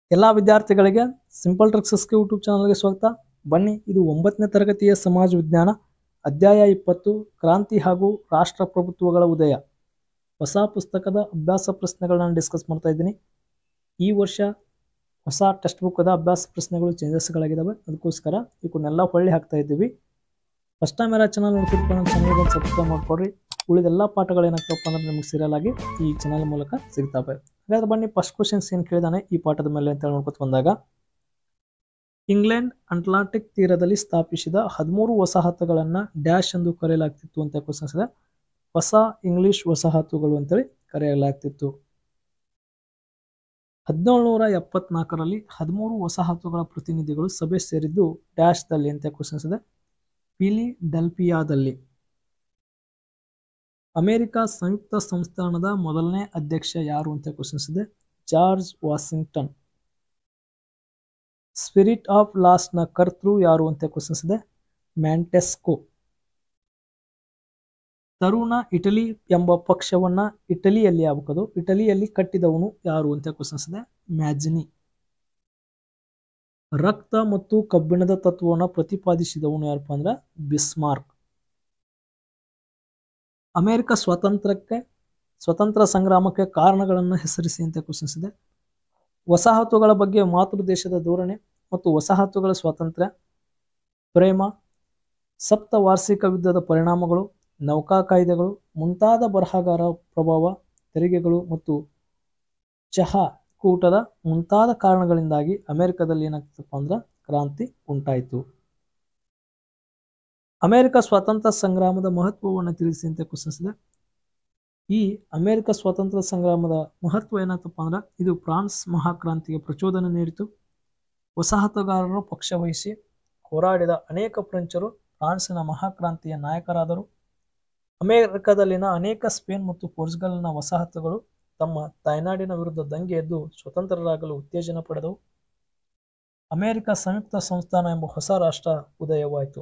ಎಲ್ಲ ವಿದ್ಯಾರ್ಥಿಗಳಿಗೆ simple tricks YouTube ಚಾನಲ್ಗೆ ಸ್ವಾಗತ. ಬನ್ನಿ, ಇದು 9ನೇ ತರಗತಿಯ ಸಮಾಜ ವಿಜ್ಞಾನ ಅಧ್ಯಾಯ 20 ಕ್ರಾಂತಿ ಹಾಗೂ ರಾಷ್ಟ್ರಪ್ರಭುತ್ವಗಳ ಉದಯ ಹೊಸ ಪುಸ್ತಕದ ಅಭ್ಯಾಸ ಪ್ರಶ್ನೆಗಳನ್ನು ಡಿಸ್ಕಸ್ ಮಾಡ್ತಾ ಇದ್ದೀನಿ. ಈ ವರ್ಷ ಹೊಸ ಟೆಕ್ಸ್ಟ್ ಬುಕ್ದ ಅಭ್ಯಾಸ ಪ್ರಶ್ನೆಗಳು ಚೇಂಜಸ್ಗಳಾಗಿದ್ದಾವೆ. ಅದಕ್ಕೋಸ್ಕರ ಇವನ್ನೆಲ್ಲ ಹೊಳ್ಳಿ ಹಾಕ್ತಾ ಇದ್ದೀವಿ. ಫಸ್ಟ್ ಟೈಮ್ ಯಾರು ಚಾನಲ್ ನೋಡ್ತಿರ್ಪ ನಮ್ಮ ಚಾನಲ್ಗೆ ಸಬ್ಸ್ಕ್ರೈಬ್ ಮಾಡ್ಕೊಡ್ರಿ. ಉಳಿದೆಲ್ಲ ಪಾಠಗಳು ಏನಾಗ್ತಪ್ಪ ಅಂದ್ರೆ ನಿಮಗೆ ಸೀರಿಯಲ್ ಆಗಿ ಈ ಚಾನಲ್ ಮೂಲಕ ಸಿಗ್ತವೆ. ಹಾಗಾದ್ರೆ ಬನ್ನಿ, ಫಸ್ಟ್ ಕ್ವಶನ್ಸ್ ಏನು ಕೇಳಿದಾನೆ ಈ ಪಾಠದ ಮೇಲೆ ಅಂತ ನೋಡ್ಕೊತ ಬಂದಾಗ, ಇಂಗ್ಲೆಂಡ್ ಅಟ್ಲಾಂಟಿಕ್ ತೀರದಲ್ಲಿ ಸ್ಥಾಪಿಸಿದ 13 ವಸಾಹತುಗಳನ್ನು ಡ್ಯಾಶ್ ಎಂದು ಕರೆಯಲಾಗ್ತಿತ್ತು ಅಂತ ಕ್ವಶನ್ಸ್ ಇದೆ. ಹೊಸ ಇಂಗ್ಲಿಷ್ ವಸಾಹತುಗಳು ಅಂತೇಳಿ ಕರೆಯಲಾಗ್ತಿತ್ತು. 1774ರಲ್ಲಿ 13 ವಸಾಹತುಗಳ ಪ್ರತಿನಿಧಿಗಳು ಸಭೆ ಸೇರಿದ್ದು ಡ್ಯಾಶ್ ದಲ್ಲಿ ಅಂತ ಕ್ವಶನ್ಸ್ ಇದೆ. ಫಿಲಿಡೆಲ್ಫಿಯಾದಲ್ಲಿ. ಅಮೆರಿಕ ಸಂಯುಕ್ತ ಸಂಸ್ಥಾನದ ಮೊದಲನೇ ಅಧ್ಯಕ್ಷ ಯಾರು ಅಂತ ಕ್ವಶನ್ಸ್ ಇದೆ. George Washington. Spirit of laws ನ ಕರ್ತೃ ಯಾರು ಅಂತ ಕ್ವಶನ್ಸ್ ಇದೆ. ಮ್ಯಾಂಟೆಸ್ಕೋ. ತರುಣ ಇಟಲಿ ಎಂಬ ಪಕ್ಷವನ್ನ ಇಟಲಿಯಲ್ಲಿ ಆಗಬಹುದು, ಇಟಲಿಯಲ್ಲಿ ಕಟ್ಟಿದವನು ಯಾರು ಅಂತ ಕ್ವಶನ್ಸ್ ಇದೆ. ಮ್ಯಾಜಿನಿ. ರಕ್ತ ಮತ್ತು ಕಬ್ಬಿಣದ ತತ್ವವನ್ನು ಪ್ರತಿಪಾದಿಸಿದವನು ಯಾರಪ್ಪ ಅಂದ್ರೆ ಬಿಸ್ಮಾರ್ಕ್. ಅಮೆರಿಕ ಸ್ವತಂತ್ರ ಸಂಗ್ರಾಮಕ್ಕೆ ಕಾರಣಗಳನ್ನು ಹೆಸರಿಸಿ ಅಂತ ಕ್ವಶನ್ಸ್ ಇದೆ. ವಸಾಹತುಗಳ ಬಗ್ಗೆ ಮಾತೃ ದೇಶದ ಧೋರಣೆ ಮತ್ತು ವಸಾಹತುಗಳ ಸ್ವಾತಂತ್ರ್ಯ, ಪ್ರೇಮ, ಸಪ್ತ ವಾರ್ಷಿಕ ಯುದ್ಧದ ಪರಿಣಾಮಗಳು, ನೌಕಾ ಕಾಯ್ದೆಗಳು ಮುಂತಾದ ಬರಹಗಾರ ಪ್ರಭಾವ, ತೆರಿಗೆಗಳು ಮತ್ತು ಚಹಾ ಕೂಟದ ಮುಂತಾದ ಕಾರಣಗಳಿಂದಾಗಿ ಅಮೆರಿಕದಲ್ಲಿ ಏನಾಗ್ತಪ್ಪ ಅಂದ್ರೆ ಕ್ರಾಂತಿ ಉಂಟಾಯಿತು. ಅಮೆರಿಕ ಸ್ವಾತಂತ್ರ್ಯ ಸಂಗ್ರಾಮದ ಮಹತ್ವವನ್ನು ತಿಳಿಸಿ ಅಂತ ಕ್ವಶನ್ಸ್ ಇದೆ. ಈ ಅಮೆರಿಕ ಸ್ವಾತಂತ್ರ್ಯ ಸಂಗ್ರಾಮದ ಮಹತ್ವ ಏನಾಗ್ತಪ್ಪ ಅಂದ್ರೆ ಇದು ಫ್ರಾನ್ಸ್ ಮಹಾಕ್ರಾಂತಿಗೆ ಪ್ರಚೋದನೆ ನೀಡಿತು. ವಸಾಹತುಗಾರರು ಪಕ್ಷವಹಿಸಿ ಹೋರಾಡಿದ ಅನೇಕ ಫ್ರೆಂಚರು ಫ್ರಾನ್ಸಿನ ಮಹಾಕ್ರಾಂತಿಯ ನಾಯಕರಾದರು. ಅಮೆರಿಕದಲ್ಲಿನ ಅನೇಕ ಸ್ಪೇನ್ ಮತ್ತು ಪೋರ್ಚುಗಲ್ನ ವಸಾಹತುಗಳು ತಮ್ಮ ತಾಯ್ನಾಡಿನ ವಿರುದ್ಧ ದಂಗೆ ಎದ್ದು ಸ್ವತಂತ್ರರಾಗಲು ಉತ್ತೇಜನ ಪಡೆದವು. ಅಮೆರಿಕ ಸಂಯುಕ್ತ ಸಂಸ್ಥಾನ ಎಂಬ ಹೊಸ ರಾಷ್ಟ್ರ ಉದಯವಾಯಿತು.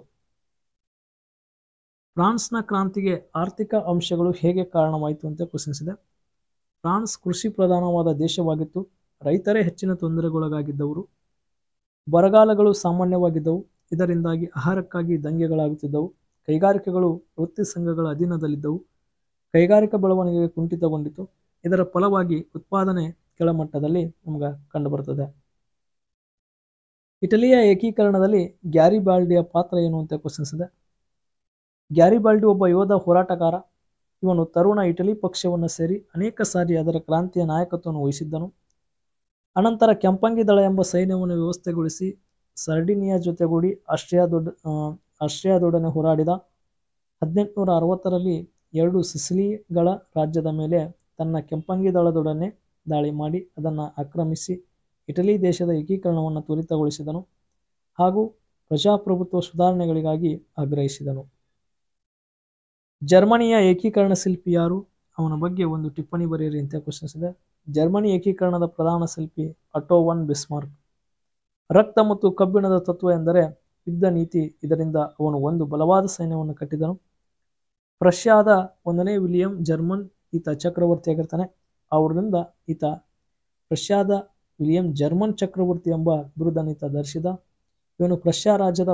ಫ್ರಾನ್ಸ್ನ ಕ್ರಾಂತಿಗೆ ಆರ್ಥಿಕ ಅಂಶಗಳು ಹೇಗೆ ಕಾರಣವಾಯಿತು ಅಂತ ಕ್ವಶನ್ಸ್ ಇದೆ. ಫ್ರಾನ್ಸ್ ಕೃಷಿ ಪ್ರಧಾನವಾದ ದೇಶವಾಗಿತ್ತು. ರೈತರೇ ಹೆಚ್ಚಿನ ತೊಂದರೆಗೊಳಗಾಗಿದ್ದವರು. ಬರಗಾಲಗಳು ಸಾಮಾನ್ಯವಾಗಿದ್ದವು. ಇದರಿಂದಾಗಿ ಆಹಾರಕ್ಕಾಗಿ ದಂಗೆಗಳಾಗುತ್ತಿದ್ದವು. ಕೈಗಾರಿಕೆಗಳು ವೃತ್ತಿ ಸಂಘಗಳ ಅಧೀನದಲ್ಲಿದ್ದವು. ಕೈಗಾರಿಕಾ ಬೆಳವಣಿಗೆ ಕುಂಠಿತಗೊಂಡಿತು. ಇದರ ಫಲವಾಗಿ ಉತ್ಪಾದನೆ ಕೆಳಮಟ್ಟದಲ್ಲಿ ನಮ್ಗೆ ಕಂಡುಬರುತ್ತದೆ. ಇಟಲಿಯ ಏಕೀಕರಣದಲ್ಲಿ ಗ್ಯಾರಿಬಾಲ್ಡಿಯ ಪಾತ್ರ ಏನು ಅಂತ ಕ್ವಶನ್ಸ್ ಇದೆ. ಗ್ಯಾರಿಬಾಲ್ಡಿ ಒಬ್ಬ ಯೋಧ ಹೋರಾಟಗಾರ. ಇವನು ತರುಣ ಇಟಲಿ ಪಕ್ಷವನ್ನು ಸೇರಿ ಅನೇಕ ಸಾರಿ ಅದರ ಕ್ರಾಂತಿಯ ನಾಯಕತ್ವವನ್ನು ವಹಿಸಿದ್ದನು. ಅನಂತರ ಕೆಂಪಂಗಿ ದಳ ಎಂಬ ಸೈನ್ಯವನ್ನು ವ್ಯವಸ್ಥೆಗೊಳಿಸಿ ಸರ್ಡಿನಿಯಾ ಜೊತೆಗೂಡಿ ಆಸ್ಟ್ರಿಯಾದೊಡನೆ ಹೋರಾಡಿದ. 1860ರಲ್ಲಿ 2 ಸಿಸಿಲಿಗಳ ರಾಜ್ಯದ ಮೇಲೆ ತನ್ನ ಕೆಂಪಂಗಿ ದಳದೊಡನೆ ದಾಳಿ ಮಾಡಿ ಅದನ್ನು ಆಕ್ರಮಿಸಿ ಇಟಲಿ ದೇಶದ ಏಕೀಕರಣವನ್ನು ತ್ವರಿತಗೊಳಿಸಿದನು ಹಾಗೂ ಪ್ರಜಾಪ್ರಭುತ್ವ ಸುಧಾರಣೆಗಳಿಗಾಗಿ ಆಗ್ರಹಿಸಿದನು. ಜರ್ಮನಿಯ ಏಕೀಕರಣ ಶಿಲ್ಪಿ ಯಾರು? ಅವನ ಬಗ್ಗೆ ಒಂದು ಟಿಪ್ಪಣಿ ಬರೆಯಿರಿ ಅಂತ ಕ್ವಶನ್ಸ್ ಇದೆ. ಜರ್ಮನಿ ಏಕೀಕರಣದ ಪ್ರಧಾನ ಶಿಲ್ಪಿ ಅಟೋ ವನ್ ಬಿಸ್ಮಾರ್ಕ್. ರಕ್ತ ಮತ್ತು ಕಬ್ಬಿಣದ ತತ್ವ ಎಂದರೆ ಯುದ್ಧ ನೀತಿ. ಇದರಿಂದ ಅವನು ಒಂದು ಬಲವಾದ ಸೈನ್ಯವನ್ನು ಕಟ್ಟಿದನು. ಪ್ರಷ್ಯಾದ 1ನೇ ವಿಲಿಯಂ ಜರ್ಮನ್, ಈತ ಚಕ್ರವರ್ತಿಯಾಗಿರ್ತಾನೆ. ಅವರಿಂದ ಈತ ಪ್ರಷ್ಯಾದ ವಿಲಿಯಂ ಜರ್ಮನ್ ಚಕ್ರವರ್ತಿ ಎಂಬ ಬಿರುದನ್ನು ಈತ ಧರಿಸಿದ. ಇವನು ಪ್ರಷ್ಯಾ ರಾಜ್ಯದ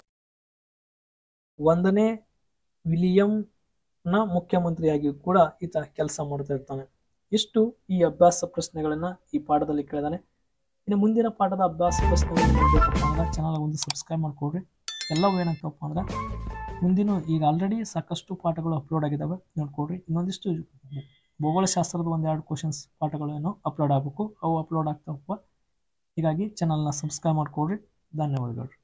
1ನೇ ವಿಲಿಯಂನ ಮುಖ್ಯಮಂತ್ರಿಯಾಗಿ ಕೂಡ ಈತ ಕೆಲಸ ಮಾಡ್ತಾ ಇರ್ತಾನೆ. ಇಷ್ಟು ಈ ಅಭ್ಯಾಸ ಪ್ರಶ್ನೆಗಳನ್ನ ಈ ಪಾಠದಲ್ಲಿ ಕೇಳಿದಾನೆ. ಇನ್ನು ಮುಂದಿನ ಪಾಠದ ಅಭ್ಯಾಸ ಪ್ರಶ್ನೆಗಳನ್ನು ನೋಡ್ಬೇಕಪ್ಪ ಅಂದ್ರೆ ಚಾನಲ್ ಒಂದು ಸಬ್ಸ್ಕ್ರೈಬ್ ಮಾಡ್ಕೊಡ್ರಿ. ಎಲ್ಲವೂ ಏನಾಗ್ತವಪ್ಪ ಅಂದ್ರೆ ಮುಂದಿನ ಈಗ ಆಲ್ರೆಡಿ ಸಾಕಷ್ಟು ಪಾಠಗಳು ಅಪ್ಲೋಡ್ ಆಗಿದ್ದಾವೆ, ನೋಡ್ಕೊಡ್ರಿ. ಇನ್ನೊಂದಿಷ್ಟು ಭೂಗೋಳಶಾಸ್ತ್ರದ 1-2 ಕ್ವಶನ್ಸ್ ಪಾಠಗಳು ಏನೋ ಅಪ್ಲೋಡ್ ಆಗಬೇಕು, ಅವು ಅಪ್ಲೋಡ್ ಆಗ್ತಾವಪ್ಪ. ಹೀಗಾಗಿ ಚಾನಲ್ನ ಸಬ್ಸ್ಕ್ರೈಬ್ ಮಾಡ್ಕೊಡ್ರಿ. ಧನ್ಯವಾದಗಳು.